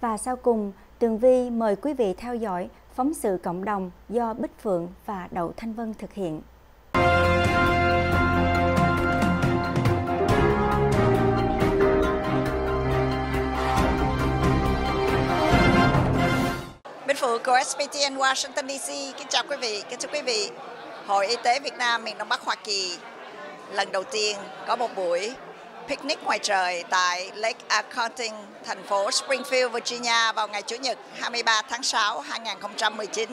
Và sau cùng, Tường Vi mời quý vị theo dõi phóng sự cộng đồng do Bích Phượng và Đậu Thanh Vân thực hiện. Bích Phượng của SPTN Washington DC. Kính chào quý vị, kính chào quý vị. Hội Y tế Việt Nam miền Đông Bắc Hoa Kỳ lần đầu tiên có một buổi picnic ngoài trời tại Lake Accounting, thành phố Springfield, Virginia vào ngày Chủ nhật 23 tháng 6, 2019.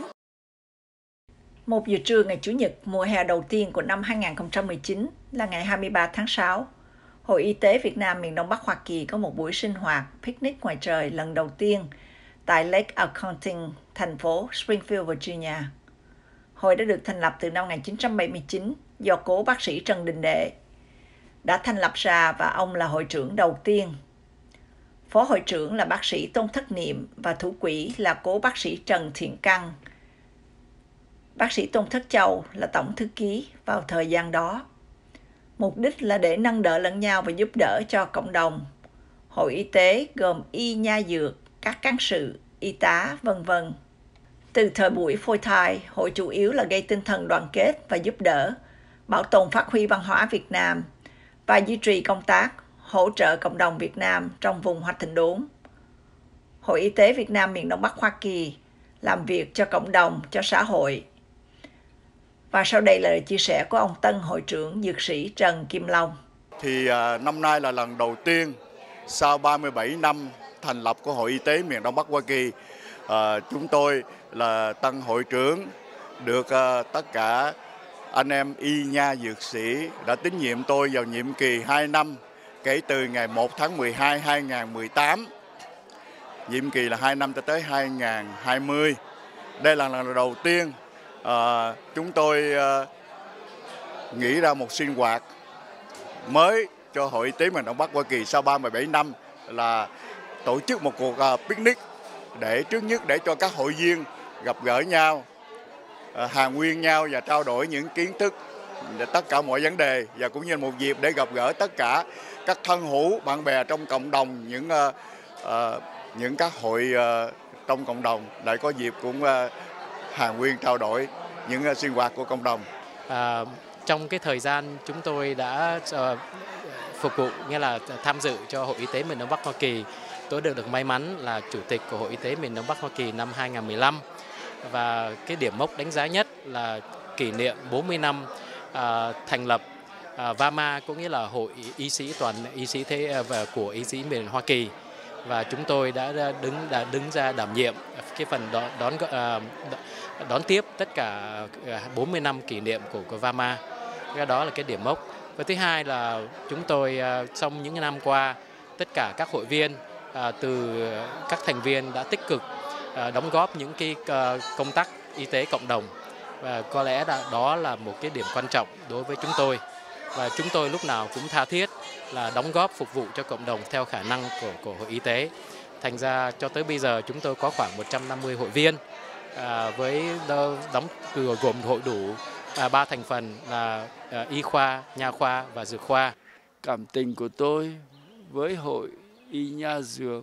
1 giờ trưa ngày Chủ nhật mùa hè đầu tiên của năm 2019 là ngày 23 tháng 6. Hội Y tế Việt Nam miền Đông Bắc Hoa Kỳ có một buổi sinh hoạt picnic ngoài trời lần đầu tiên tại Lake Accounting, thành phố Springfield, Virginia. Hội đã được thành lập từ năm 1979 do cố bác sĩ Trần Đình Đệ đã thành lập ra và ông là hội trưởng đầu tiên. Phó hội trưởng là bác sĩ Tôn Thất Niệm và thủ quỹ là cố bác sĩ Trần Thiện Căn. Bác sĩ Tôn Thất Châu là tổng thư ký vào thời gian đó. Mục đích là để nâng đỡ lẫn nhau và giúp đỡ cho cộng đồng. Hội y tế gồm y nha dược, các cán sự, y tá, v.v. Từ thời buổi phôi thai, hội chủ yếu là gây tinh thần đoàn kết và giúp đỡ, bảo tồn phát huy văn hóa Việt Nam và duy trì công tác hỗ trợ cộng đồng Việt Nam trong vùng hoạch thịnh đốn. Hội Y tế Việt Nam miền Đông Bắc Hoa Kỳ làm việc cho cộng đồng, cho xã hội. Và sau đây là lời chia sẻ của ông Tân hội trưởng dược sĩ Trần Kim Long. Năm nay là lần đầu tiên sau 37 năm thành lập của Hội Y tế miền Đông Bắc Hoa Kỳ, chúng tôi là Tân hội trưởng được tất cả anh em y nha dược sĩ đã tín nhiệm tôi vào nhiệm kỳ 2 năm kể từ ngày 1 tháng 12 2018. Nhiệm kỳ là 2 năm cho tới 2020. Đây là lần đầu tiên chúng tôi nghĩ ra một sinh hoạt mới cho Hội Y tế miền Đông Bắc Hoa Kỳ sau 37 năm là tổ chức một cuộc picnic để trước nhất để cho các hội viên gặp gỡ nhau, hàn huyên nhau và trao đổi những kiến thức về tất cả mọi vấn đề, và cũng như một dịp để gặp gỡ tất cả các thân hữu bạn bè trong cộng đồng, những các hội trong cộng đồng lại có dịp cũng hàn huyên trao đổi những sinh hoạt của cộng đồng. Trong cái thời gian chúng tôi đã phục vụ, nghĩa là tham dự cho Hội Y tế miền Đông Bắc Hoa Kỳ, tôi được may mắn là chủ tịch của Hội Y tế miền Đông Bắc Hoa Kỳ năm 2015. Và cái điểm mốc đánh giá nhất là kỷ niệm 40 năm thành lập VAMA, cũng nghĩa là Hội Y sĩ toàn y sĩ của y sĩ miền Hoa Kỳ. Và chúng tôi đã đứng ra đảm nhiệm cái phần đón tiếp tất cả 40 năm kỷ niệm của VAMA. Cái đó là cái điểm mốc. Và thứ hai là chúng tôi trong những năm qua, tất cả các hội viên từ các thành viên đã tích cực đóng góp những cái công tác y tế cộng đồng, và có lẽ đó là một cái điểm quan trọng đối với chúng tôi, và chúng tôi lúc nào cũng tha thiết là đóng góp phục vụ cho cộng đồng theo khả năng của Hội Y tế. Thành ra cho tới bây giờ chúng tôi có khoảng 150 hội viên với gồm hội đủ 3 thành phần là y khoa, nha khoa và dược khoa. Cảm tình của tôi với Hội Y Nha Dược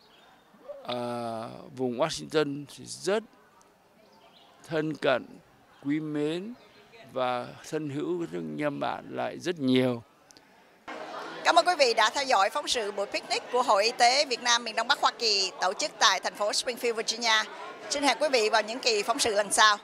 vùng Washington thì rất thân cận, quý mến và thân hữu với nhân bạn lại rất nhiều. Cảm ơn quý vị đã theo dõi phóng sự buổi picnic của Hội Y tế Việt Nam miền Đông Bắc Hoa Kỳ tổ chức tại thành phố Springfield, Virginia. Xin hẹn quý vị vào những kỳ phóng sự lần sau.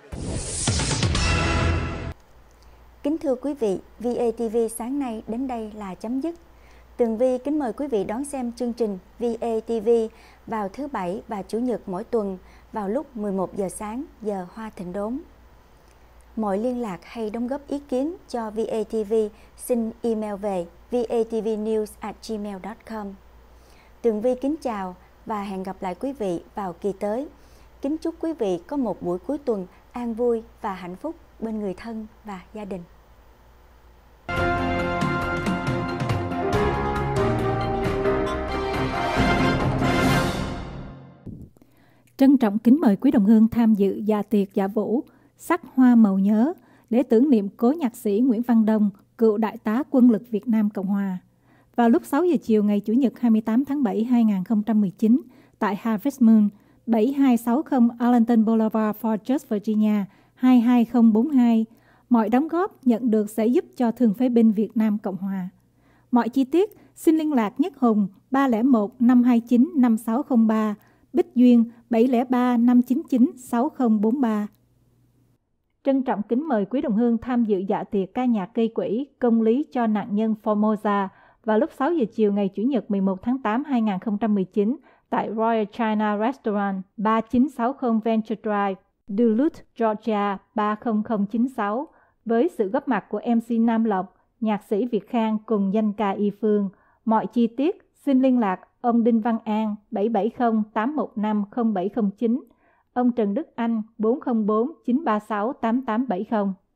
Kính thưa quý vị, VATV sáng nay đến đây là chấm dứt. Tường Vi kính mời quý vị đón xem chương trình VATV vào thứ Bảy và Chủ nhật mỗi tuần vào lúc 11 giờ sáng giờ Hoa Thịnh Đốn. Mọi liên lạc hay đóng góp ý kiến cho VATV xin email về vatvnews@gmail.com. Tường Vi kính chào và hẹn gặp lại quý vị vào kỳ tới. Kính chúc quý vị có một buổi cuối tuần an vui và hạnh phúc bên người thân và gia đình. Trân trọng kính mời quý đồng hương tham dự dạ tiệc dạ vũ sắc hoa màu nhớ để tưởng niệm cố nhạc sĩ Nguyễn Văn Đông, cựu đại tá quân lực Việt Nam Cộng Hòa. Vào lúc 6 giờ chiều ngày Chủ nhật 28 tháng 7 2019 tại Harvest Moon, 7260 Arlington Boulevard, Fort Dodge, Virginia, 22042. Mọi đóng góp nhận được sẽ giúp cho Thương phế binh Việt Nam Cộng Hòa. Mọi chi tiết xin liên lạc Nhất Hùng 301 529 5603, Bích Duyên 703 599 6043. Trân trọng kính mời quý đồng hương tham dự dạ tiệc ca nhạc gây quỹ công lý cho nạn nhân Formosa vào lúc 6 giờ chiều ngày Chủ nhật 11 tháng 8 2019 tại Royal China Restaurant 3960 Venture Drive, Duluth, Georgia 30096 với sự góp mặt của MC Nam Lộc, nhạc sĩ Việt Khang cùng danh ca Y Phương. Mọi chi tiết xin liên lạc ông Đinh Văn An 770 815 0709, ông Trần Đức Anh 404 936 8870.